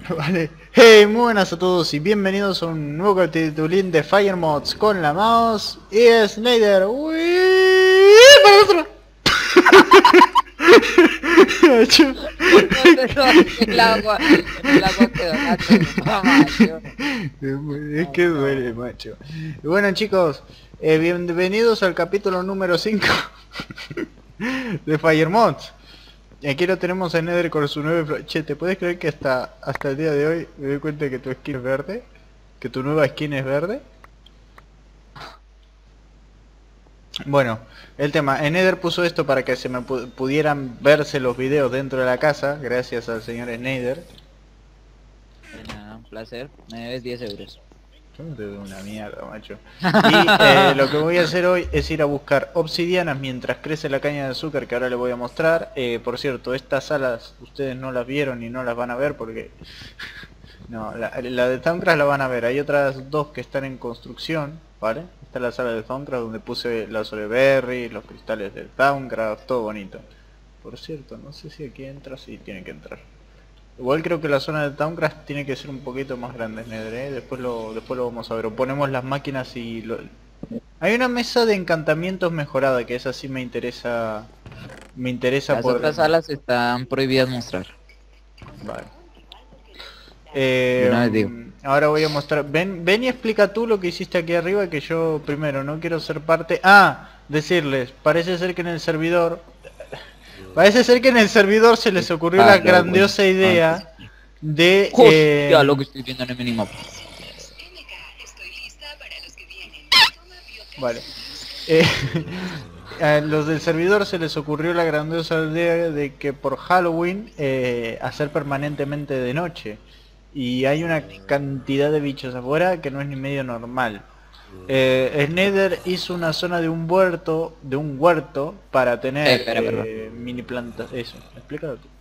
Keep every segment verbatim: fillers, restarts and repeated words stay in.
Vale. Hey, muy buenas a todos y bienvenidos a un nuevo capitulín de Fire Mods con la mouse y Snyder. Uy, para otro. Macho. En el agua, en el agua quedó Nacho, macho. Es que duele, macho. Y bueno, chicos, eh, bienvenidos al capítulo número cinco de Fire Mods. Y aquí lo tenemos a Nether con su nueve flo- Che, ¿te puedes creer que hasta hasta el día de hoy me doy cuenta que tu skin es verde? ¿Que tu nueva skin es verde? Bueno, el tema, en Nether puso esto para que se me pu- pudieran verse los videos dentro de la casa, gracias al señor Snyder. De nada, un placer. Me debes diez euros. Yo no te doy una mierda, macho. Y eh, lo que voy a hacer hoy es ir a buscar obsidianas mientras crece la caña de azúcar, que ahora les voy a mostrar. Eh, por cierto, estas salas ustedes no las vieron y no las van a ver porque... No, la, la de Thaumcraft la van a ver. Hay otras dos que están en construcción, ¿vale? Está la sala de Thaumcraft donde puse la Soleberry, los cristales del Thaumcraft, todo bonito. Por cierto, no sé si aquí entra, sí, tiene que entrar. Igual creo que la zona de Thaumcraft tiene que ser un poquito más grande, Nether, ¿eh? Después lo, después lo vamos a ver. O ponemos las máquinas y... Lo... Hay una mesa de encantamientos mejorada, que esa sí me interesa... Me interesa Las poder... otras salas están prohibidas mostrar. Vale. De Eh, una vez digo. ahora voy a mostrar... Ven, ven y explica tú lo que hiciste aquí arriba, que yo primero no quiero ser parte... Ah, decirles, parece ser que en el servidor... Parece ser que en el servidor se les ocurrió la Ah, lo bueno. grandiosa idea de... Hostia, lo Eh... que estoy viendo en el minimapa. Vale. Eh, a los del servidor se les ocurrió la grandiosa idea de que por Halloween eh, hacer permanentemente de noche. Y hay una cantidad de bichos afuera que no es ni medio normal. Eh, Snyder hizo una zona de un huerto, de un huerto para Eh, tener espera, espera. eh, mini plantas. Eso, explícalo tú.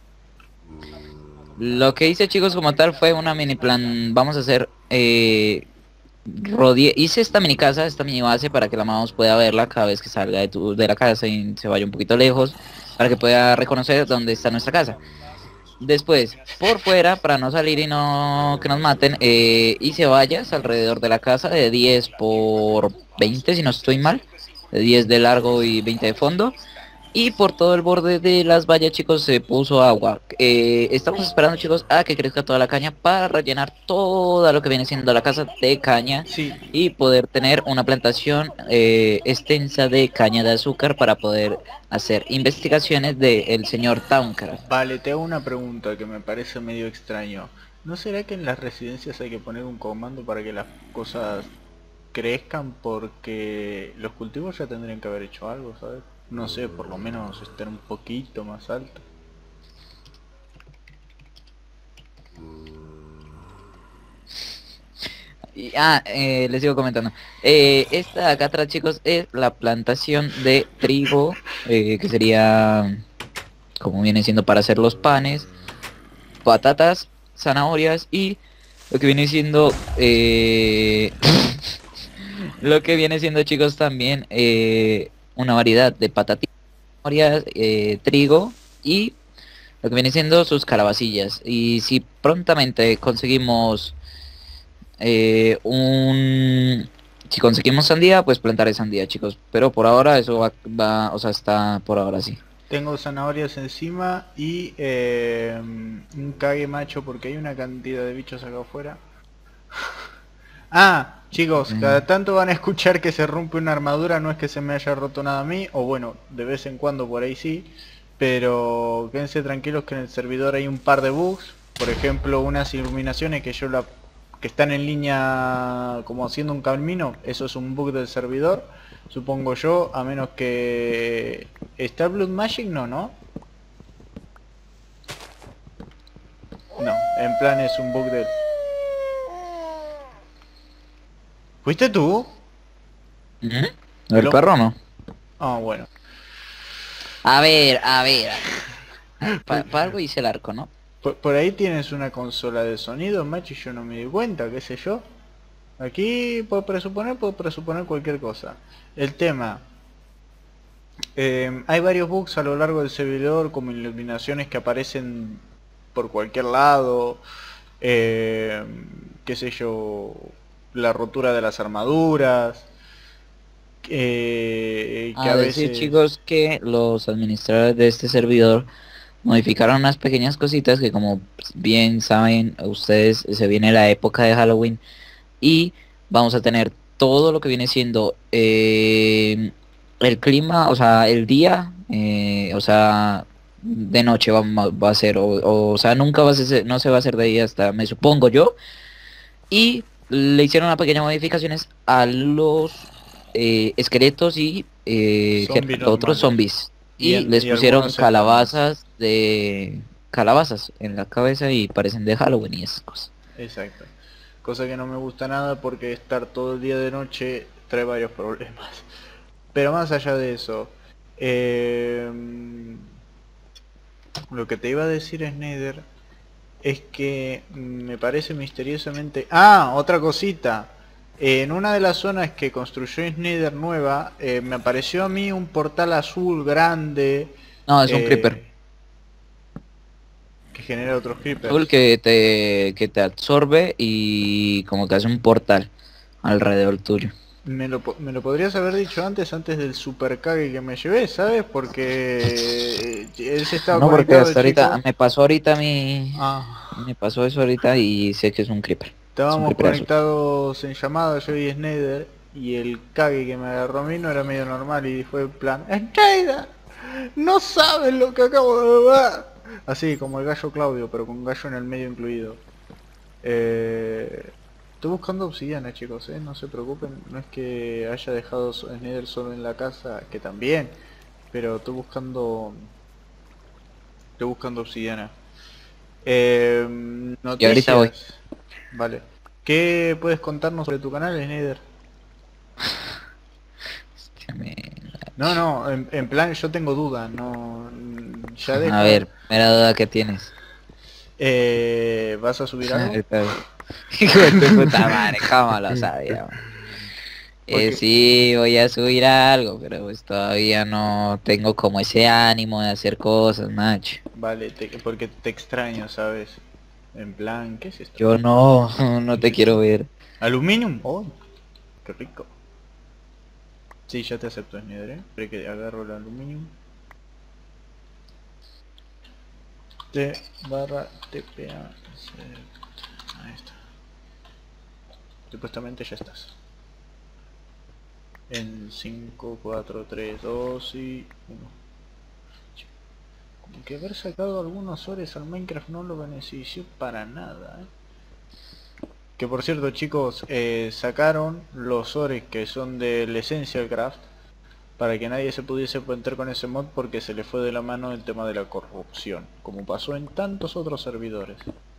Lo que hice, chicos, como tal fue una mini plan. Vamos a hacer eh, rodie hice esta mini casa, esta mini base para que la mouse pueda verla cada vez que salga de, tu, de la casa y se vaya un poquito lejos, para que pueda reconocer dónde está nuestra casa. Después, por fuera, para no salir y no que nos maten, eh, hice vallas alrededor de la casa de diez por veinte, si no estoy mal, de diez de largo y veinte de fondo. Y por todo el borde de las vallas, chicos, se puso agua. Eh, estamos esperando, chicos, a que crezca toda la caña para rellenar todo lo que viene siendo la casa de caña Sí, y poder tener una plantación eh, extensa de caña de azúcar para poder hacer investigaciones del señor Towncraft. vale, te hago una pregunta que me parece medio extraño. ¿No será que en las residencias hay que poner un comando para que las cosas crezcan? Porque los cultivos ya tendrían que haber hecho algo, ¿sabes? No sé, por lo menos estar un poquito más alto. Y, ah, eh, les sigo comentando. Eh, esta de acá atrás, chicos, es la plantación de trigo, eh, que sería, como viene siendo para hacer los panes, patatas, zanahorias y lo que viene siendo, eh, lo que viene siendo, chicos, también eh, una variedad de patatillas, zanahorias, eh, trigo y lo que viene siendo sus calabacillas. Y si prontamente conseguimos eh, un si conseguimos sandía, pues plantaré sandía, chicos, pero por ahora eso va, va o sea, está por ahora sí. Tengo zanahorias encima y eh, un cague macho porque hay una cantidad de bichos acá afuera. Ah, chicos, Mm. cada tanto van a escuchar que se rompe una armadura, no es que se me haya roto nada a mí, o bueno, de vez en cuando por ahí sí, pero quédense tranquilos que en el servidor hay un par de bugs, por ejemplo unas iluminaciones que yo la que están en línea como haciendo un camino, eso es un bug del servidor, supongo yo, a menos que... ¿Está Blood Magic? No, ¿no? No, en plan es un bug del... ¿Fuiste tú? ¿Mm? ¿El Lo- perro no? Ah, bueno. A ver, a ver. Para algo hice el arco, ¿no? Por, por ahí tienes una consola de sonido, macho, y yo no me di cuenta, qué sé yo. Aquí puedo presuponer, puedo presuponer cualquier cosa. El tema, eh, hay varios bugs a lo largo del servidor, como iluminaciones que aparecen por cualquier lado. eh, qué sé yo, la rotura de las armaduras, eh, que A a decir, veces... chicos, que los administradores de este servidor modificaron unas pequeñas cositas que, como bien saben ustedes, se viene la época de Halloween y vamos a tener todo lo que viene siendo eh, el clima, o sea, el día, eh, o sea, de noche va, va a ser, o, o, o sea, nunca va a ser, no se va a hacer de día hasta, me supongo yo, y le hicieron unas pequeñas modificaciones a los eh, esqueletos y eh, ¿qué era? Zombies Los otros normales. zombies, Y, y en- les y algunos pusieron enanos. calabazas de calabazas en la cabeza y parecen de Halloween y esas cosas. Exacto. Cosa que no me gusta nada porque estar todo el día de noche trae varios problemas. Pero más allá de eso, eh, lo que te iba a decir, Snyder, es que me parece misteriosamente... Ah, otra cosita. En una de las zonas que construyó Snyder nueva, eh, me apareció a mí un portal azul grande No, es un creeper. eh, que genera otros Azul creepers. que te, que te absorbe y como que hace un portal alrededor tuyo. Me lo, po- me lo podrías haber dicho antes, antes del super cague que me llevé, ¿sabes? Porque eh, él se estaba No, porque conectado, hasta ahorita, chicos. me pasó ahorita mi, Ah, me pasó eso ahorita y sé que es un creeper. Es un estábamos creeper azul. conectados en llamada, yo y Snyder, y el cague que me agarró a mí no era medio normal y fue en plan, ¡Snyder! ¡No sabes lo que acabo de ver! Así, como el gallo Claudio, pero con gallo en el medio incluido. Eh, estoy buscando obsidiana, chicos, ¿eh? No se preocupen, no es que haya dejado so- Nether solo en la casa, que también, pero estoy buscando, estoy buscando obsidiana. Eh, Y ahorita voy. noticias, vale. ¿Qué puedes contarnos sobre tu canal, Nether? Hostia, me- No, no, en, en plan yo tengo dudas, no, ya A deja. ver, primera duda que tienes. Eh, ¿vas a subir algo? Ahorita voy. Hijo de tu puta madre, cómo lo sabía. Man. Eh, Porque, sí, voy a subir algo, pero pues todavía no tengo como ese ánimo de hacer cosas, macho. vale, te- porque te extraño, ¿sabes? En plan, ¿qué es esto? Yo no, no ¿Qué es te quiero esto? ver. ¿Aluminium? Oh, qué rico. Sí, ya te acepto, Snyder, ¿eh? Espera que agarro el aluminium. T barra T P A. Ahí está. Supuestamente ya estás. En cinco, cuatro, tres, dos y uno. Como que haber sacado algunos ores al Minecraft no lo benefició para nada, ¿eh? Que por cierto, chicos, eh, sacaron los ores que son del Essential Craft para que nadie se pudiese meter con ese mod porque se le fue de la mano el tema de la corrupción, como pasó en tantos otros servidores.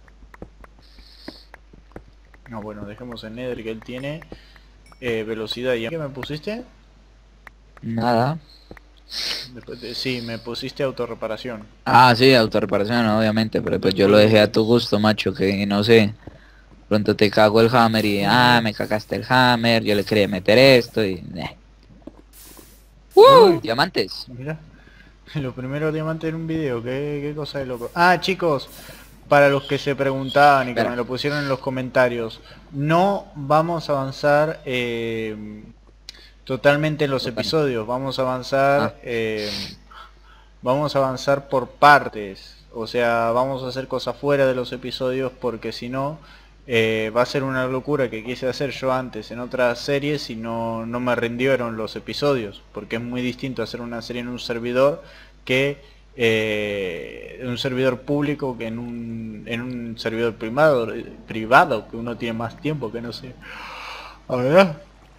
No, bueno, dejemos en Nether que él tiene eh, velocidad. ¿Y qué me pusiste? Nada. Después de- sí, me pusiste autorreparación. Ah, sí, autorreparación, obviamente, pero pues yo lo dejé a tu Después... gusto, macho, que no sé. Pronto te cago el hammer y, Uy, ah, mira. me cagaste el hammer, yo le quería meter esto y... eh. Uy, ¡Uh! Diamantes. mira. Lo primero diamante en un video, qué, qué cosa de loco. Ah, chicos, para los que se preguntaban y que me Espera. lo pusieron en los comentarios, no vamos a avanzar eh, totalmente en los Total. episodios, vamos a Ah, avanzar eh, vamos a avanzar por partes, o sea, vamos a hacer cosas fuera de los episodios porque si no eh, va a ser una locura que quise hacer yo antes en otras series y no, no me rindieron los episodios, porque es muy distinto hacer una serie en un servidor que eh, en un servidor público que en un, en un servidor privado, privado, que uno tiene más tiempo, que no sé. A ver.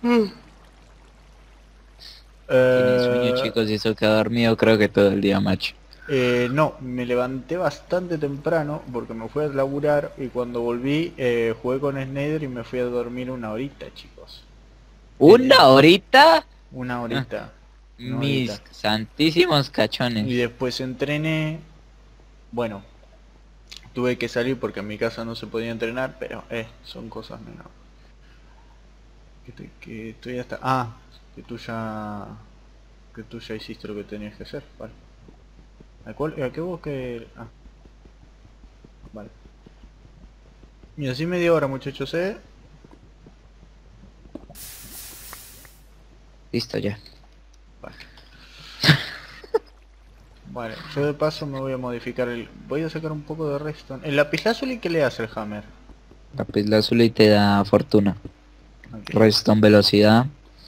tiene sueño, Eh, chicos, y eso que ha dormido creo que todo el día, macho. Eh, no, me levanté bastante temprano porque me fui a laburar y cuando volví eh, jugué con Snyder y me fui a dormir una horita, chicos. Eh, ¿Una horita? una Ah, horita, una horita. mis santísimos Y cachones. después entrené, bueno, tuve que salir porque en mi casa no se podía entrenar, pero eh, son cosas menores. Que, te- que estoy hasta... Ah, que tú ya... Que tú ya hiciste lo que tenías que hacer, vale. ¿A cuál? ¿A qué vos que...? Ah, vale. Y así media hora, muchachos, ¿eh? Listo ya. Vale. Vale, yo de paso me voy a modificar el... Voy a sacar un poco de redstone. ¿El lapislázuli qué le hace el hammer? Lapislázuli te da fortuna. Ok. Redstone velocidad.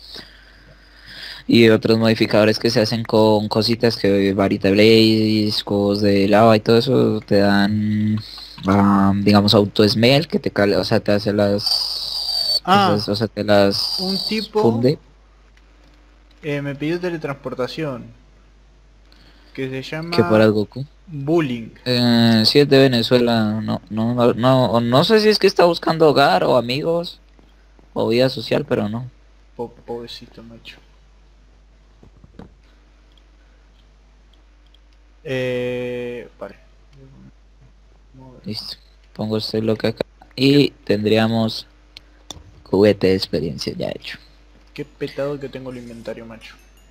Y otros modificadores que se hacen con cositas que varita blaze, cosas de lava y todo eso te dan, ah, digamos, auto smell que te cal, o sea, te hace las, Ah, esas, o sea, te las un tipo funde. eh, me pidió teletransportación. Que se Que llama para Goku. Bullying. Eh, si es de Venezuela, no, no, no, no, o no sé si es que está buscando hogar o amigos o vida social, pero no. Po- pobrecito macho. Eh, vale. Listo. Pongo este bloque acá y tendríamos juguete de experiencia ya hecho. Qué petado que tengo el inventario, macho.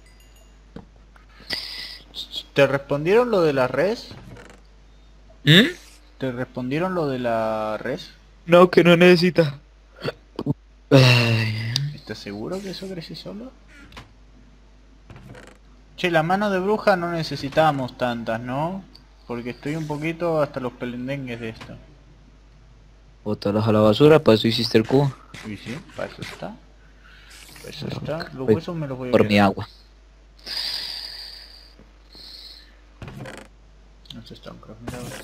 ¿Te respondieron lo de la res? ¿Mm? ¿Te respondieron lo de la res? No, que no necesita. Ay. ¿Estás seguro que eso crece solo? Che, la mano de bruja no necesitábamos tantas, ¿no? Porque estoy un poquito hasta los pelendengues de esto. Bótalas a la basura, para eso hiciste el cubo. Y sí, para eso está. Para eso está. Los Voy huesos me los voy a por mi quedar. agua. No se están, creo. Mira, ahora.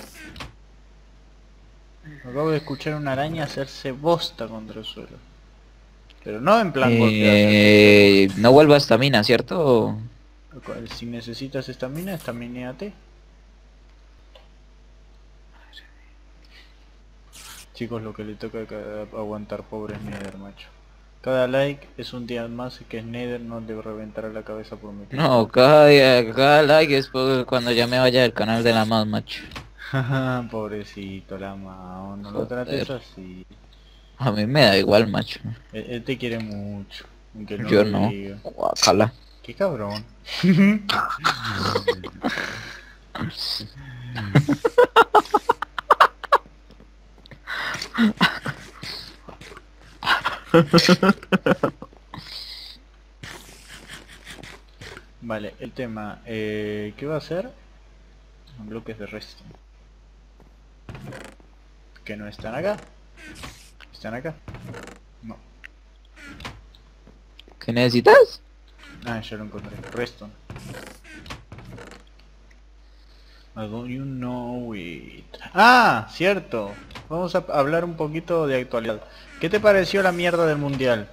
Acabo de escuchar una araña hacerse bosta contra el suelo. Pero no en plan golpearse. Eh, no vuelva estamina, ¿cierto? Si necesitas estamina, estaminéate. Chicos, lo que le toca ca- aguantar, pobre Nether, macho. Cada like es un día más que Nether no le reventará la cabeza por mi culpa. No, cada día, cada like es por cuando ya me vaya del canal de la más macho. Pobrecito, la mao, no lo trates Joder. así. A mí me da igual, macho. Él, él te quiere mucho, aunque no Yo lo no. diga. Guácala. Qué cabrón. Vale, el tema, eh, ¿qué va a hacer? Bloques de redstone. Que no están acá. ¿Están acá? No. ¿Qué necesitas? Ah, ya lo encontré. Redstone. I don't you know it. Ah, cierto. Vamos a hablar un poquito de actualidad. ¿Qué te pareció la mierda del mundial?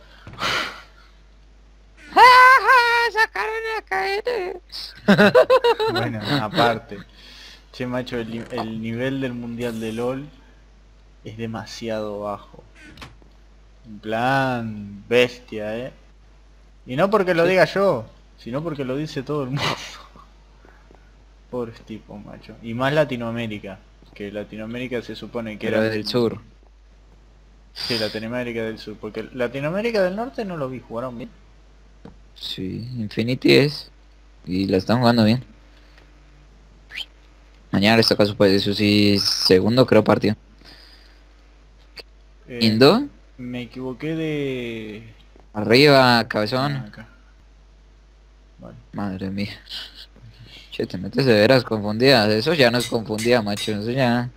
Sacaron a caer. Bueno, aparte. Che, macho, el, ni- el nivel del mundial de LOL es demasiado bajo. En plan, bestia, eh. Y no porque lo Sí. diga yo, sino porque lo dice todo el mundo. Pobres tipos, macho. Y más Latinoamérica. Que Latinoamérica se supone que Era era del sur. Sí, Latinoamérica del Sur. Porque Latinoamérica del Norte no lo vi, jugaron bien. Sí, Infinity es. Y la están jugando bien. Mañana les toca su eso sí, segundo creo partido. Eh, Indo, Me equivoqué de... arriba, Ah, cabezón. acá. Vale. Madre mía. Che, te metes de veras confundida. Eso ya no es confundida, macho. Eso ya.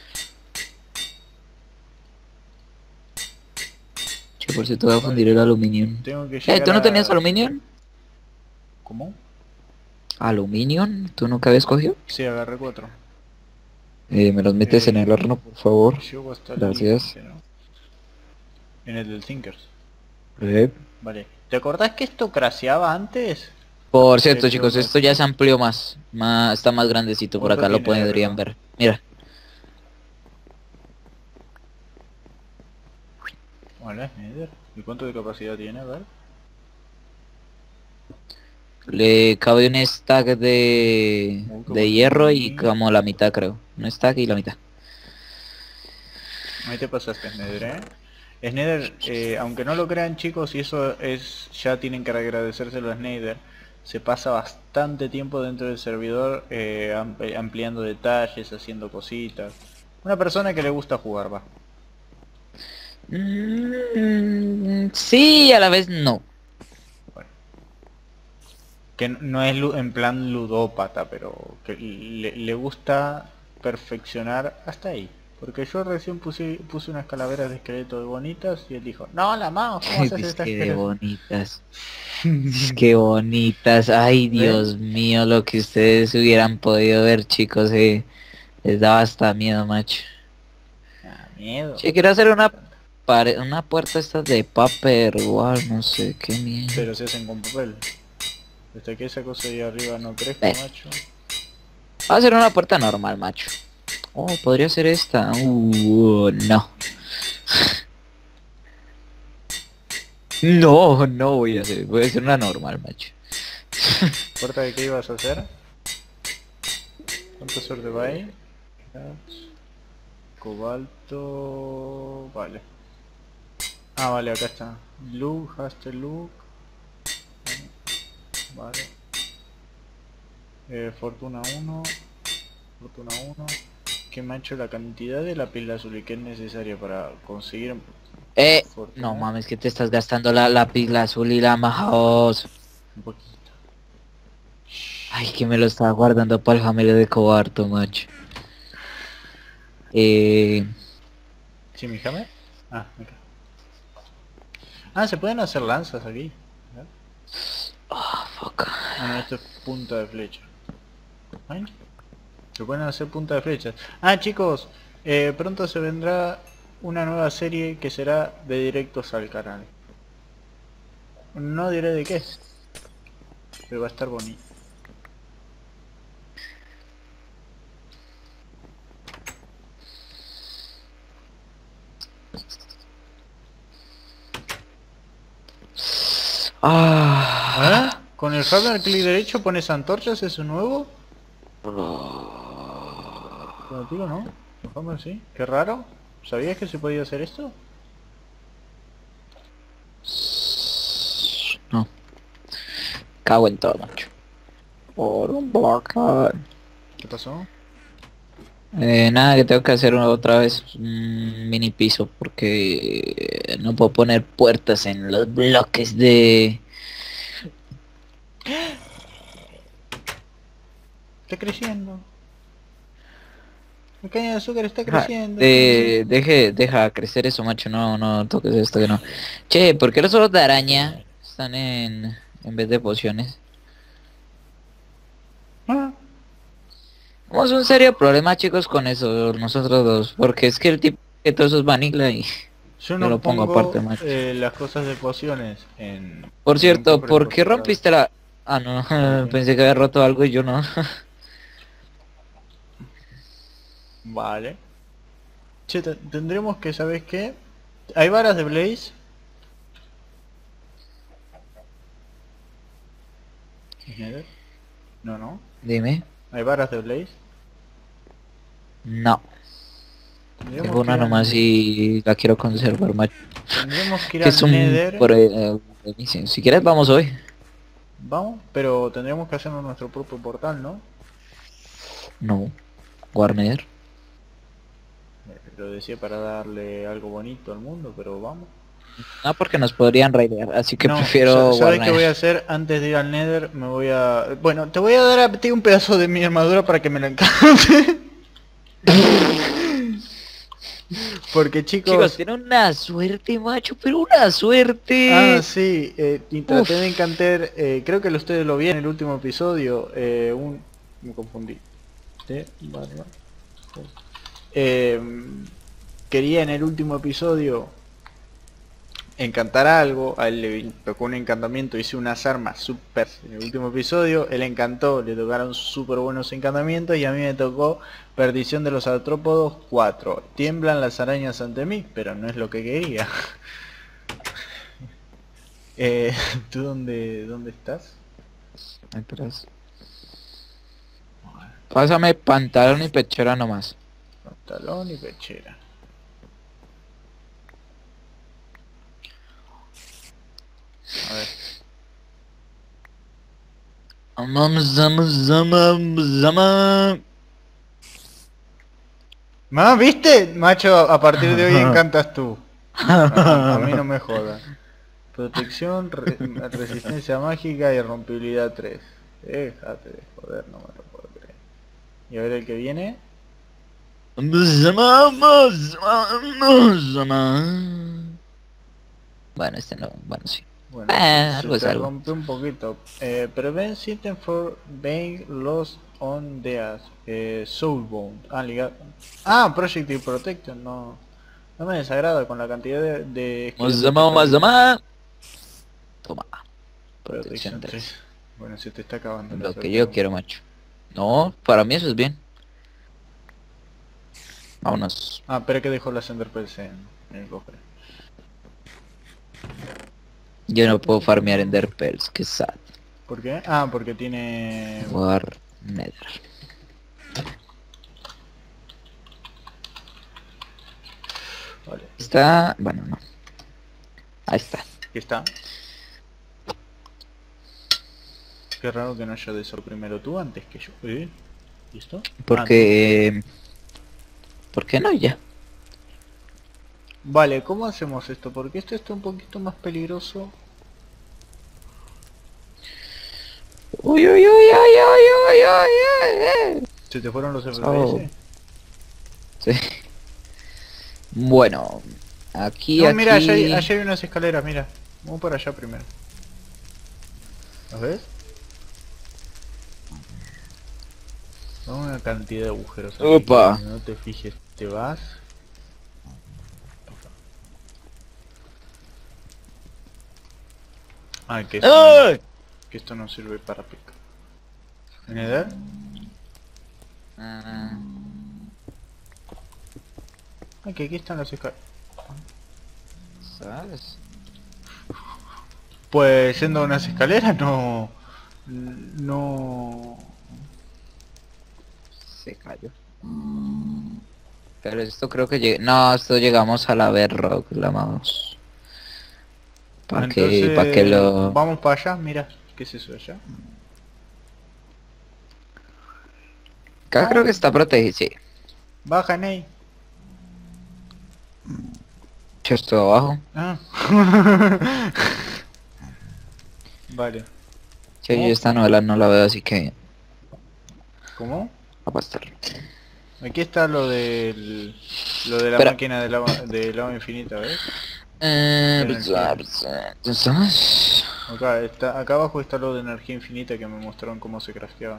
Che, por si te voy a Vale. fundir el aluminio. Tengo que Eh, llegar ¿tú no tenías a... aluminio? ¿Cómo? ¿Aluminio? ¿Tú nunca habías cogido? Sí, agarré cuatro. Eh, me los metes en el Eh, horno, por favor. Llego hasta el Gracias. límite, ¿no? En el del Thinkers. Eh. Vale. ¿Te acordás que esto craseaba antes? Por cierto, El chicos, Lord esto ya se amplió más. más está más grandecito. Por ¿Cuánto acá lo tiene de podrían arriba? ver. Mira. Hola, Nether. ¿Y cuánto de capacidad tiene? A ver. Le cabe un stack de, Uy, qué de hierro y bonito. como la mitad creo. Un stack y la mitad. Ahí te pasaste, Sneder, ¿eh? Sneder, eh, aunque no lo crean chicos, y eso es, ya tienen que agradecérselo a Sneder, se pasa bastante tiempo dentro del servidor eh, am- ampliando detalles, haciendo cositas. Una persona que le gusta jugar, va. Mm, sí, a la vez no. Bueno, que no no es lu- en plan ludópata, pero que le, le gusta perfeccionar hasta ahí. Porque yo recién puse, puse unas calaveras de esqueleto de bonitas y él dijo, no, la mano, ¿cómo haces Es estas que de esqueletos? bonitas. Es que bonitas. Ay, ¿Ves? Dios mío, lo que ustedes hubieran podido ver, chicos. Eh, les daba hasta miedo, macho. Ah, miedo. Che, quiero hacer una pare- una puerta esta de paper wall, no sé qué mierda. Pero se hacen con papel. Hasta que esa cosa ahí arriba no crezca, Ver, macho. va a ser una puerta normal, macho. Oh, podría ser esta. Uh, no. No, no voy a hacer. Voy a hacer una normal, macho. ¿Puerta de qué ibas a hacer? ¿Cuánta suerte va ahí? Cobalto... Vale. Ah, vale, acá está. Look, hashtag look. Vale. Eh, Fortuna uno. Fortuna uno. Que me ha hecho la cantidad de lápiz lazuli que es necesaria para conseguir Eh, no fortuna. mames, que te estás gastando la, la pila azul y la majaos. Un poquito. Ay, que me lo estaba guardando para el familia de cobarto, macho. Eh... ¿Sí, mi hammer? Ah, acá. Ah, se pueden hacer lanzas aquí. ¿Ver? Oh, fuck. Ah, no, esto es punta de flecha. Ay, se pueden hacer punta de flechas. Ah, chicos, eh, pronto se vendrá una nueva serie que será de directos al canal. No diré de qué, pero va a estar bonito. ¿Eh? Ah. ¿Con el hardware clic derecho pones antorchas? ¿Eso nuevo? Contigo no. El hammer sí. Qué raro. ¿Sabías que se podía hacer esto? No, cago en todo, macho. Por un bloque. ¿Qué pasó? Eh, nada, que tengo que hacer otra vez un mini piso porque no puedo poner puertas en los bloques de... Está creciendo. La caña de azúcar está Ja, creciendo, está creciendo. de- deje, deja crecer eso, macho, no, no toques esto que no. Che, ¿por qué los ojos de araña están en, en vez de pociones? Ah, Tenemos un serio problema, chicos, con eso, nosotros dos, porque es que el tipo que todo eso es vanilla y yo yo no lo pongo aparte, pongo macho. eh, las cosas de pociones en, Por en un cierto, cofre ¿por por qué separado. rompiste la...? Ah, no, ¿Por qué? pensé que había roto algo y yo no. Vale. Che, te- tendremos que, ¿sabes qué? ¿Hay varas de Blaze? Nether. No, no. Dime. ¿Hay varas de Blaze? No. Tendremos Tengo que una ir nomás al... y la quiero conservar, macho. Tendremos que ir Que es al un... Nether. Por, eh, buenísimo. Si quieres vamos hoy. Vamos, pero tendremos que hacernos nuestro propio portal, ¿no? No. Warner. Eh, Lo decía para darle algo bonito al mundo, pero vamos. No, porque nos podrían raidear, así que No, sa- prefiero ¿sabes qué Warner. voy a hacer? Antes de ir al Nether me voy a... Bueno, te voy a dar a ti un pedazo de mi armadura para que me la encante. Porque Chicos, chicos... tiene una suerte, macho, pero una Ah, suerte. sí, eh, y Uf. traté de encantar, eh, creo que ustedes lo vieron en el último episodio, eh, un... me confundí. De barba. Eh, quería en el último episodio encantar algo, a él le tocó un encantamiento, hice unas armas super en el último episodio, él encantó, le tocaron súper buenos encantamientos y a mí me tocó perdición de los artrópodos cuatro. Tiemblan las arañas ante mí, pero no es lo que quería. eh, ¿Tú dónde, dónde estás? Atrás. Pásame pantalón y pechera nomás. Pantalón y pechera. A ver. Vamos, vamos, vamos, vamos. ¿Más? ¿Viste? Macho, a partir de hoy encantas tú. A, a mí no me joda. Protección, re- resistencia mágica y rompibilidad tres. Déjate de joder, no me lo puedo creer. Y a ver el que viene. Bueno, este no, bueno, sí. Bueno, Eh, se, se algo es te algo. rompió un poquito. Eh, prevent system for being lost on the as. Eh, Soulbound. Ah, ligado. Ah, Projective Protection. No, no me desagrada con la cantidad de, de esqueletos que Mazama, está viendo. mazama. Toma. Protección Protección tres. tres. Bueno, se te está acabando la Lo que suerte. yo ¿No? quiero, macho. No, para mí eso es bien. Vámonos. Ah, pero que dejó las Enderpearls en, en el cofre. Yo no puedo farmear Ender Pearls, que sad. ¿Por qué? Ah, porque tiene... War Nether. Vale. Está... Bueno, no. Ahí está. Aquí está. Qué raro que no haya de eso primero tú antes que yo. ¿Eh? ¿Listo? Porque... ¿Por qué no ya? Vale, ¿cómo hacemos esto? Porque esto está un poquito más peligroso. Uy, uy, uy, uy, uy, uy, uy, uy. ¿Se te fueron los F P S? Oh. Sí. Bueno, aquí, No, aquí... mira, allá hay, allá hay unas escaleras, mira. Vamos para allá primero. ¿Las ves? Son una cantidad de agujeros. aquí Opa. que No te fijes, te vas. Ah, que esto, no, ¡Ay! que esto no sirve para picar. ¿Nether? Ah, Ah, que aquí están las escaleras. ¿sabes? Pues siendo unas escaleras no... No... Se cayó. Pero esto creo que llega... No, esto llegamos a la Bedrock, la vamos. Para que, para que lo... Vamos para allá, mira. ¿Qué es eso allá? Acá creo que está protegido, sí. Baja, Ney. Yo estoy abajo. Ah. Vale. Sí, yo ¿Cómo? esta novela no la veo, así que... ¿Cómo? Va a pasar. Aquí está lo del... Lo de la Espera. máquina de lava, de lava infinita, ¿ves? Eh, Tiene pensar, pensar, pensar. Acá, está, acá abajo está lo de energía infinita que me mostraron cómo se crafteaban.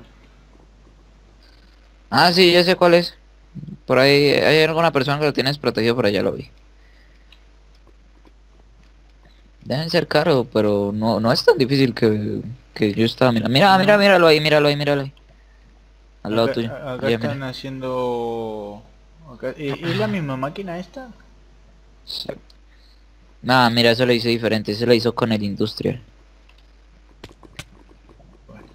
Ah, sí, ya sé cuál es. Por ahí hay alguna persona que lo tienes protegido, por allá lo vi. Deben ser caros, pero no, no es tan difícil que, que yo estaba mirando. Mira, mira, míralo ahí, míralo ahí, míralo ahí. Al lado Acá, tuyo. a- acá Allá, están mira. haciendo... acá- ¿e- ¿Es la misma máquina esta? Sí. Nah, mira, eso lo hizo diferente, eso lo hizo con el industrial. Bueno.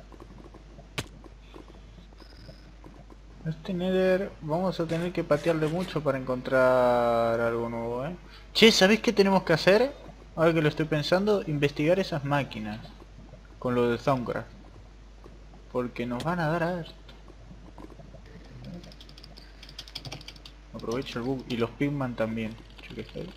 Este Nether vamos a tener que patearle mucho para encontrar algo nuevo, ¿eh? Che, ¿sabés qué tenemos que hacer? Ahora que lo estoy pensando, investigar esas máquinas. Con lo de Thaumcraft. Porque nos van a dar a esto. Aprovecho el bug. Y los Pigman también. Yo qué sé.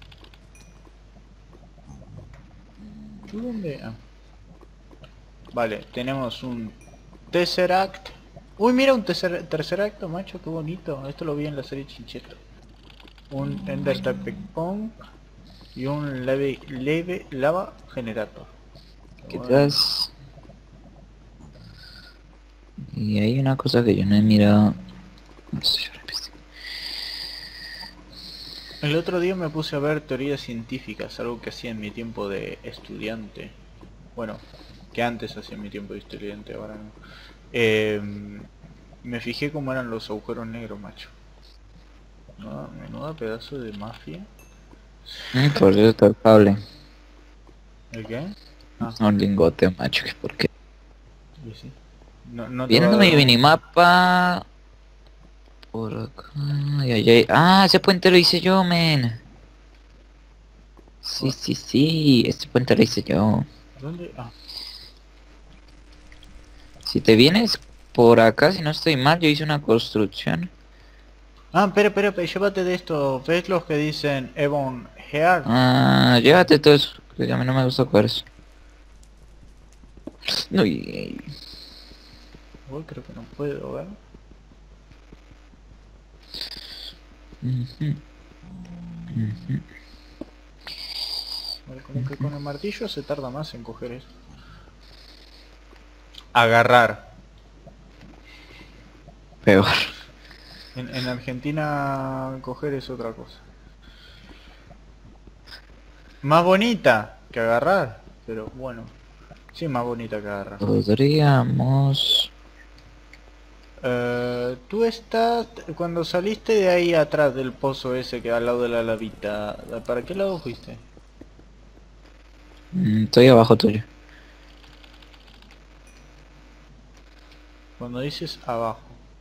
¿Tú dónde? Ah. Vale, tenemos un Tesseract. Uy, mira un tercer, tercer acto, macho, qué bonito. Esto lo vi en la serie Chincheto. Un Ender Type Pong y un leve, leve lava generator. ¿Qué Bueno. tal? Y hay una cosa que yo no he mirado. No sé, El otro día me puse a ver teorías científicas, algo que hacía en mi tiempo de estudiante. Bueno, que antes hacía en mi tiempo de estudiante, ahora no. Eh, me fijé cómo eran los agujeros negros, macho. Menuda, menuda pedazo de mafia. Mm, por eso está el cable. ¿El qué? Ah, Un lingote, macho, que por qué. y sí. No, no te va a Viendo dar mi un- minimapa... Por acá... Ay, ay, ay. Ah, ese puente lo hice yo, men. Sí, sí, sí. Este puente lo hice yo. ¿Dónde? Ah, Si te vienes por acá, si no estoy mal, yo hice una construcción. ah espera, espera, espera, llévate de esto. ¿Ves los que dicen Ebon Gear. Ah, llévate todo eso, que a mí no me gusta coger eso. No, y... Uy, creo que no puedo, ver. Ujú, ujú. Vale, como que con el martillo se tarda más en coger eso. Agarrar. Peor. En, en Argentina coger es otra cosa. Más bonita que agarrar, pero bueno. Sí, más bonita que agarrar. Podríamos... Eh, tú estás, cuando saliste de ahí atrás del pozo ese que al lado de la lavita, ¿para qué lado fuiste? Mm, estoy abajo tuyo. Cuando dices abajo.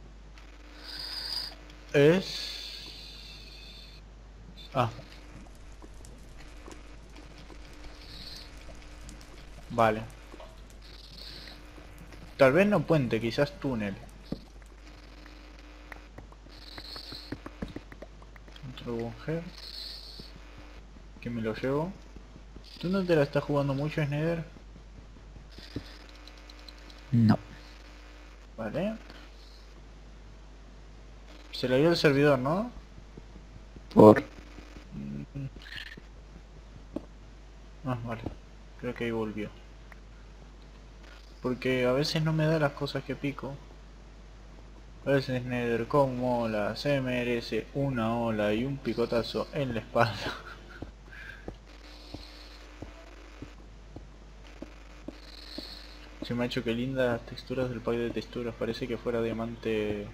Es... Ah, vale. Tal vez no puente, quizás túnel. Otro mujer. Que me lo llevo. ¿Tú no te la estás jugando mucho, Snyder? No. Vale. Se le dio el servidor, ¿no? Por... Mm, Ah, vale. Creo que ahí volvió. Porque a veces no me da las cosas que pico. A veces Nether con mola, se merece una ola y un picotazo en la espalda. Se me ha hecho que lindas las texturas del pack de texturas, parece que fuera diamante.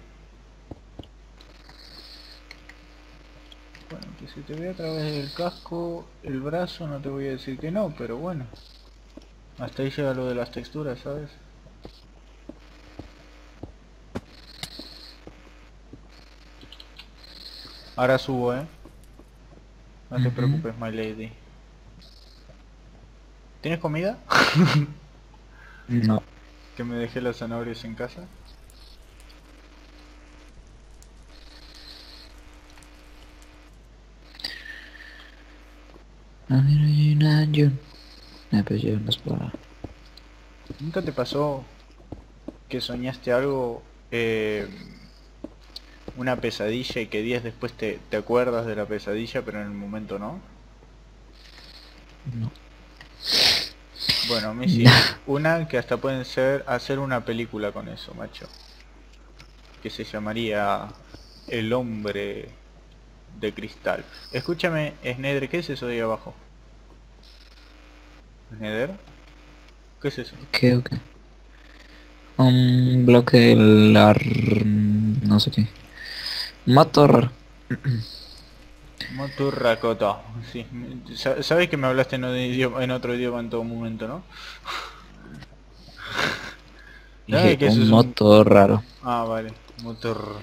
Bueno, que se te ve a través del casco, el brazo, no te voy a decir que no, pero bueno. Hasta ahí llega lo de las texturas, ¿sabes? Ahora subo, ¿eh? No te Ujú. preocupes, my lady. ¿Tienes comida? No. Que me dejé las zanahorias en casa. A ver, hay una yo. Ah, pues yo no es para... ¿Nunca te pasó que soñaste algo, eh, una pesadilla y que días después te, te acuerdas de la pesadilla pero en el momento no? No. Bueno, a mí No. sí. Una que hasta pueden ser hacer una película con eso, macho. Que se llamaría El hombre de cristal. Escúchame, Sneder, ¿qué es eso de ahí abajo? ¿Sneder? ¿Qué es eso? ¿Qué o qué? Un bloque de la... no sé qué. Motor. Moturracoto. Sí. Sa- Sabes que me hablaste en, otro idioma, en otro idioma en todo momento, ¿no? ¿Sabes Dije, que eso un es un... motor raro. Ah, vale. Motor...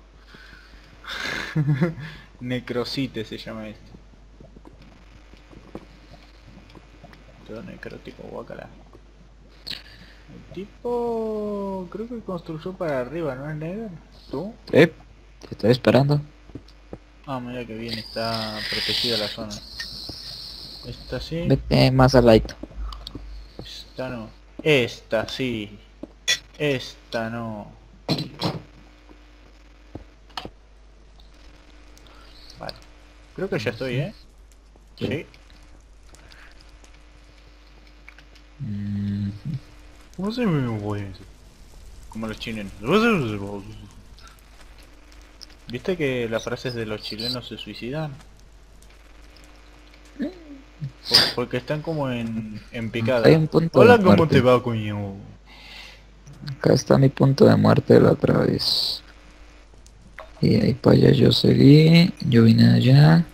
Necrocite se llama este. Todo necrótico, guacala. El tipo... creo que construyó para arriba, ¿no es negro? ¿Tú? Eh, te estoy esperando. Ah, mira que bien, está protegida la zona. Esta sí. Vete más al light. Esta no. Esta sí. Esta no. Vale. Creo que ya estoy, ¿eh? Sí. Sí. Mm, ¿Cómo se me mueve? Como los chilenos. ¿Viste que las frases de los chilenos se suicidan? Por- porque están como en, en Hay picada. un punto de Hola, ¿cómo te muerte. va, coño? Acá está mi punto de muerte de la otra vez. Y ahí para allá yo seguí. Yo vine allá.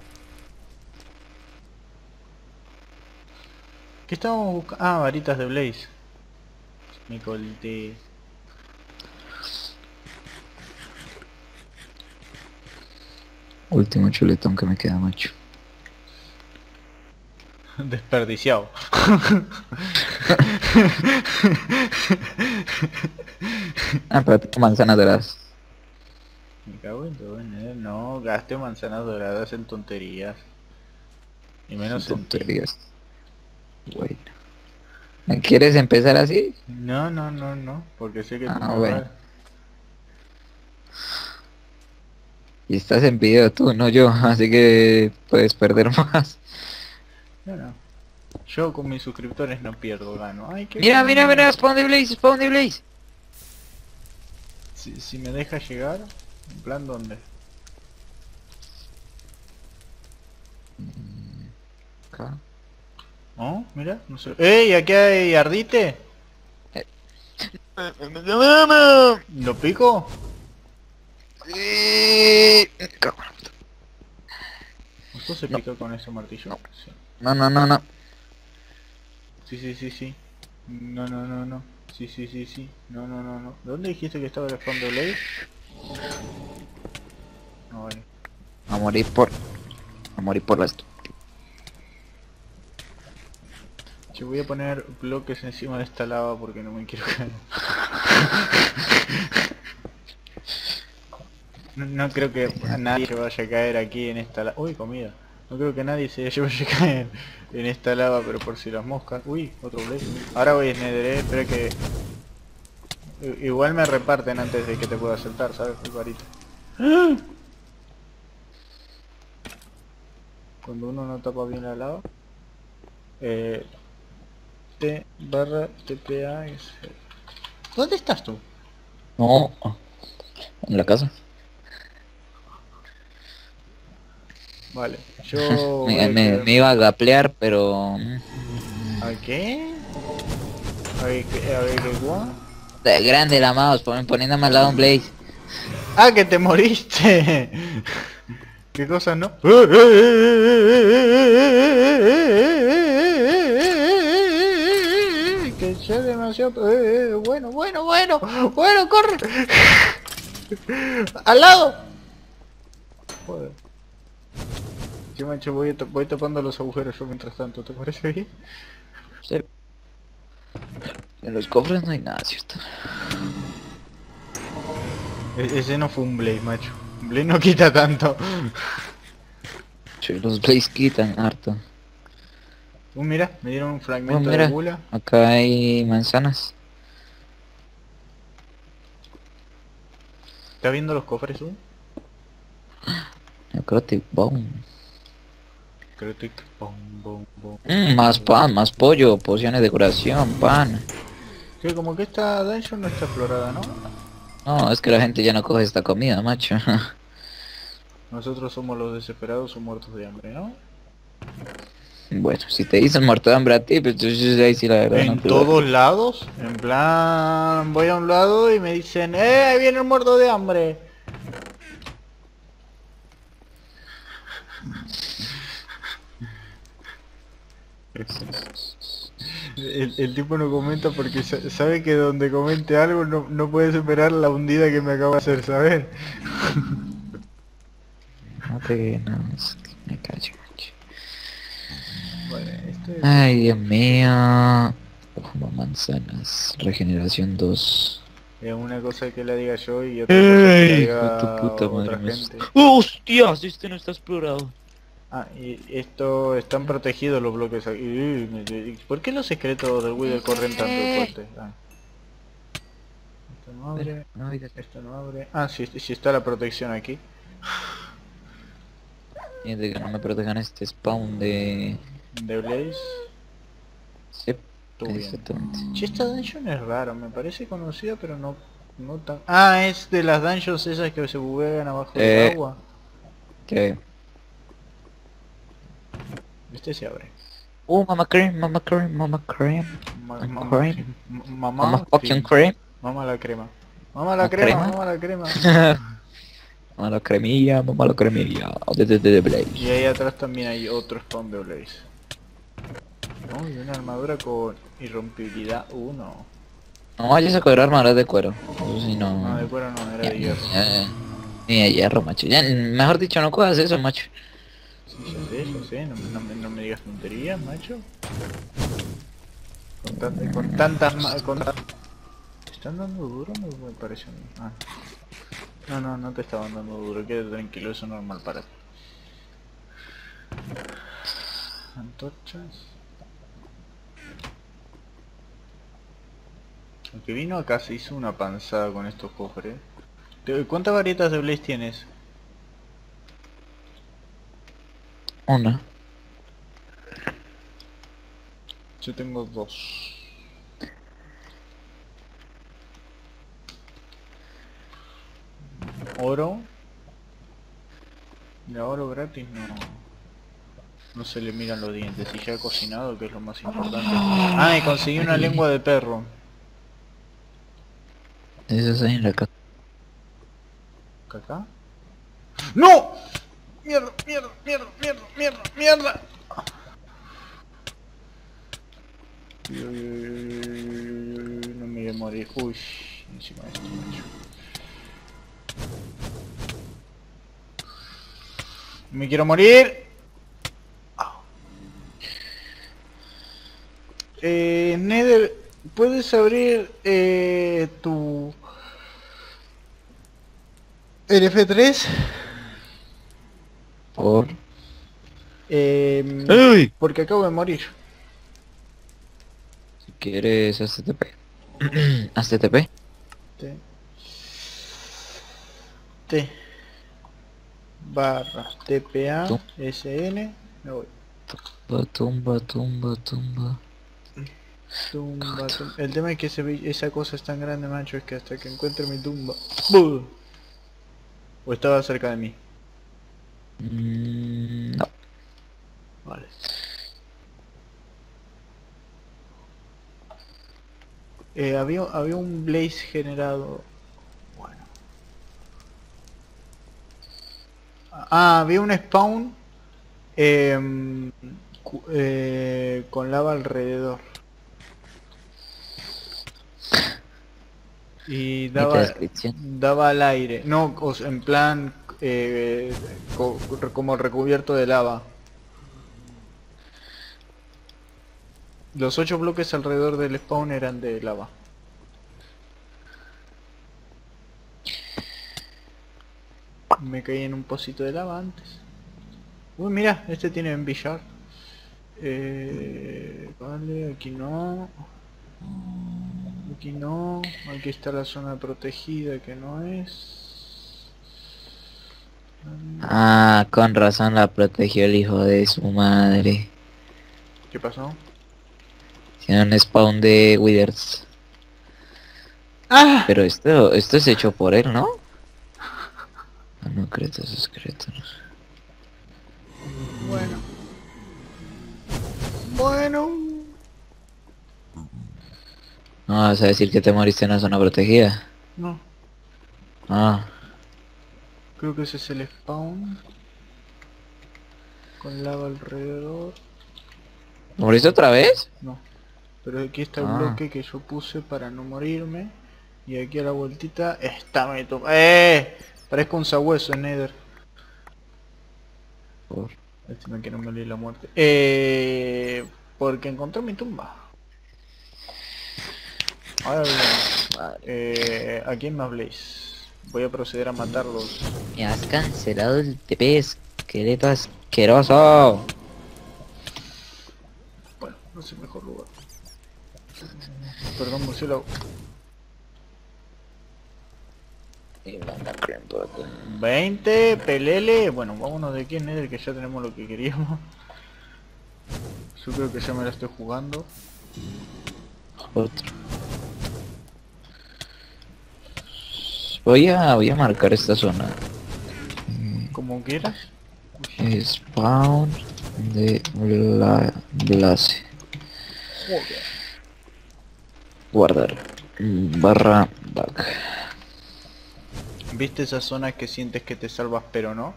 ¿Qué estamos buscando? Ah, varitas de Blaze. Me colté. Último chuletón que me queda, macho. Desperdiciado. Ah, pero tengo manzanas doradas. Me cago en todo, ¿eh? No, gaste manzanas doradas en tonterías. Y menos en ti. tonterías. Bueno. ¿Quieres empezar así? No, no, no, no, porque sé que tú Ah, me bueno. vas- Y estás en video tú, no yo, así que puedes perder más. No, no. Yo con mis suscriptores no pierdo, gano. Ay, qué Mira, mira, genial. mira, spawn de Blaze, spawn de Blaze. Si, si me deja llegar, en plan, ¿dónde? Acá. ¿Oh? Mira, no sé. ¡Ey! ¿Aquí hay ardite? ¿Lo pico? Sí. ¿Esto se No. pica con ese martillo? No. Sí. No, no, no, no. Sí, sí, sí, sí. No, no, no, no. Sí, sí, sí, sí. No, no, no, no. ¿Dónde dijiste que estaba el spawn de Blaze? No, vale. A morir por... A morir por la estu... Yo voy a poner bloques encima de esta lava porque no me quiero caer. No, no creo que a nadie se vaya a caer aquí en esta lava. Uy, comida. No creo que nadie se vaya a caer en esta lava, pero por si las moscas. Uy, otro blaze. Ahora voy a nether, eh. Espera que... I- Igual me reparten antes de que te pueda saltar, ¿sabes? El varito. Cuando uno no tapa bien la lava. Eh... T barra T P A es... ¿Dónde estás tú? No. En la casa. Vale, yo... voy Me, a me, quedar- me iba a gaplear, pero... ¿A qué? ¿A qué? ¿A qué? ¿What? De grande la mouse, pon- poniéndome al lado un Blaze. ¡Ah, que te moriste! ¿Qué cosa no? Que ya demasiado... eh, Bueno, bueno, bueno, bueno, corre. ¡Al lado! Joder. Yo, macho, voy, tap- voy tapando los agujeros yo mientras tanto, ¿te parece bien? Sí. En los cofres no hay nada, ¿cierto? E- ese no fue un Blaze, macho. Un Blaze no quita tanto. Sí, los Blaze quitan harto. Uh, mira, me dieron un Oh, fragmento de mira, gula. acá hay manzanas. ¿Estás viendo los cofres tú? Necrotic Bone. Critic, bom, bom, bom. Mm, más pan, más pollo, pociones de curación, pan. Que como que esta dungeon no está explorada, ¿no? No, es que la gente ya no coge esta comida, macho. Nosotros somos los desesperados o muertos de hambre, ¿no? Bueno, si te dicen muerto de hambre a ti, pues entonces ahí sí la verdad no En te todos lados, en plan, voy a un lado y me dicen, ¡eh, ahí viene el muerto de hambre! El, el tipo no comenta porque sa- sabe que donde comente algo no, no puede superar la hundida que me acabo de hacer, ¿sabes? No te... no, es que me callo, macho. Vale, esto es... Ay, Dios mío. Como manzanas. Regeneración dos. Es una cosa que la diga yo y otra cosa que la Ey, diga hijo de tu puta otra madre. me gente. asusta. ¡Hostias! Este no está explorado. Ah, y esto están protegidos los bloques aquí. Uy, me- me- ¿Por qué los esqueletos del Wither corren tanto fuerte? Ah. Esto no abre, No, mira, esto no abre. Ah, sí, sí está la protección aquí. y de que no me protejan este spawn de... De Blaze, Sí, todo bien. exactamente. Che, esta dungeon es rara, me parece conocida pero no, no tan... Ah, es de las dungeons esas que se buguean abajo Eh. del agua. Que... Este se abre. Uh, mama cream, mama cream, mama cream. Ma- I'm ma- crying. ma- Mamá, Mama fucking sí. cream. Mama la crema. Mama la ¿La crema, crema? mama la crema. Mama la cremilla, mama la cremilla. De, de, de, de Blaze. Y ahí atrás también hay otro spawn de Blaze. Oh, y una armadura con irrompibilidad uno. No vayas a cobrar armaduras de cuero. Eso sí no... No, de cuero no, era Ya, de hierro. ya, Ni de hierro, macho. Ya, mejor dicho, no cojas eso, macho. Sí, ya sé, ya sé, no, no me- no me digas tonterías, macho. Con, tan- con tantas ma- con ta- ¿Te están dando duro? Me, me parece a mí. Ah. No, no, no te estaban dando duro, quédate tranquilo, eso es normal para ti. antorchas. El que vino acá se hizo una panzada con estos cofres. ¿Cuántas varietas de Blaze tienes? Una. Yo tengo dos. Oro. Mira, oro gratis no. No se le miran los dientes. Y ya he cocinado, que es lo más importante. Ah, y conseguí una lengua de perro. Eso es ahí en la casa. ¿Acá? ¡No! ¡Mierda, mierda, mierda, mierda, mierda, mierda! Uy, uy, uy, uy, uy, uy, uy, no me voy a morir. Uy, encima de esto, macho. Me quiero morir. Eh, Nether, ¿puedes abrir eh, tu el F tres? Por... Eh, ¡Uy! porque acabo de morir. Si quieres H T T P. H T T P. T, T barra T P A S N. Me voy. Tumba, tumba, tumba, tumba. Tumba, tumba. El tema es que ese, esa cosa es tan grande, macho, es que hasta que encuentre mi tumba. ¡Buh! O estaba cerca de mí. Mm, no. Vale. Eh, había, había un blaze generado. Bueno. Ah, había un spawn eh, cu- eh, con lava alrededor. Y Ni la daba, descripción. daba al aire. No, o sea, en plan eh, co- como recubierto de lava. Los ocho bloques alrededor del spawn eran de lava. Me caí en un pocito de lava antes. Uy, mira, este tiene en billar. Eh, vale, aquí no. Aquí no. Aquí está la zona protegida que no es. Ah, con razón la protegió el hijo de su madre. ¿Qué pasó? Tiene un spawn de withers. ¡Ah! Pero esto, esto es hecho por él, ¿no? Ah, no, créditos secretos. Bueno. Bueno. No vas a decir que te moriste en una zona protegida. No, Ah, creo que ese es el spawn. Con lava alrededor. ¿moriste otra vez? No. Pero aquí está el Ah. bloque que yo puse para no morirme. Y aquí a la vueltita está mi tumba. ¡Eh! Parezco un sabueso en Nether. Por... Lástima que no me leí la muerte. Eh, porque encontré mi tumba. Ahora bien, eh, ¿a quién más Blaze? Voy a proceder a matarlos. Me has cancelado el T P, esqueleto asqueroso. Bueno, no es el mejor lugar. Perdón, murciélago. veinte, pelele. Bueno, vámonos de aquí en Nether, que ya tenemos lo que queríamos. Yo creo que ya me la estoy jugando. Otro. Voy a, voy a marcar esta zona. Como quieras. Spawn de la Blase. Joder. Guardar. Barra back. ¿Viste esas zonas que sientes que te salvas pero no?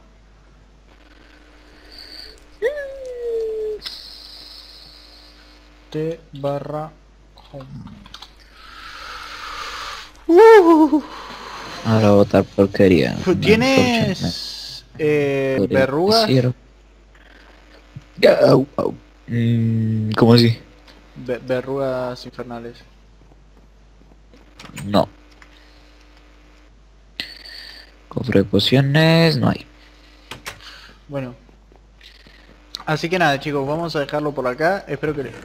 T barra home. Uh, Ahora votar porquería. ¿Tienes eh, verrugas? Au, au. Mm, ¿Cómo así? Ve- verrugas infernales. No. Cofre de pociones, no hay. Bueno, Así que nada chicos, vamos a dejarlo por acá. Espero que... le-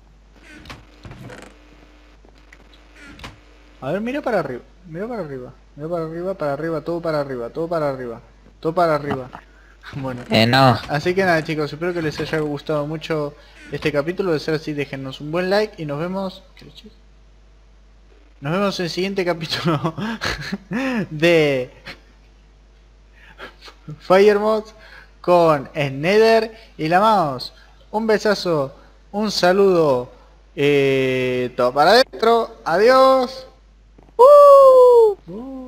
A ver, mira para arriba. Mira para arriba. Mira para arriba, para arriba, todo para arriba, todo para arriba. Todo para arriba. Bueno. Eh, no. Así que nada chicos, espero que les haya gustado mucho este capítulo. De ser así, déjennos un buen like y nos vemos... ¿Qué leche? Nos vemos en el siguiente capítulo de Firemods con Nether y la mouse. Un besazo, un saludo, eh, todo para adentro. Adiós. Uh, uh.